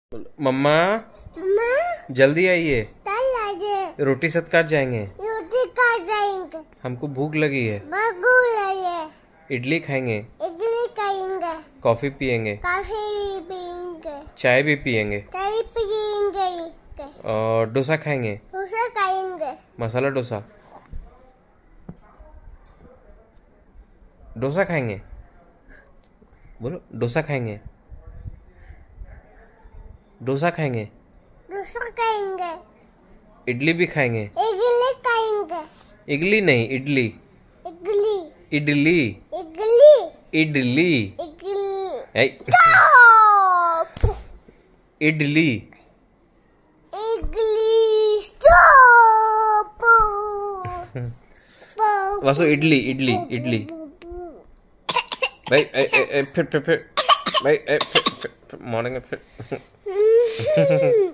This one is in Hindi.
मम्मा जल्दी आइए, रोटी साथ काट जाएंगे। रोटी खा जाएंगे। हमको भूख लगी है। इडली खाएंगे। इडली खाएंगे। कॉफी पियेंगे। कॉफी भी पियेंगे। चाय भी पियेंगे। चाय पियेंगे। और डोसा खाएंगे। डोसा खाएंगे। मसाला डोसा। डोसा खाएंगे। बोलो डोसा खाएंगे। डोसा खाएंगे। डोसा खाएंगे। इडली भी खाएंगे। इडली खाएंगे। इडली नहीं, इडली। इडली। इडली। इडली। इडली। इडली। स्टॉप। इडली। इडली। स्टॉप। वासु इडली इडली इडली। भाई फिर भाई मॉर्निंग में फिर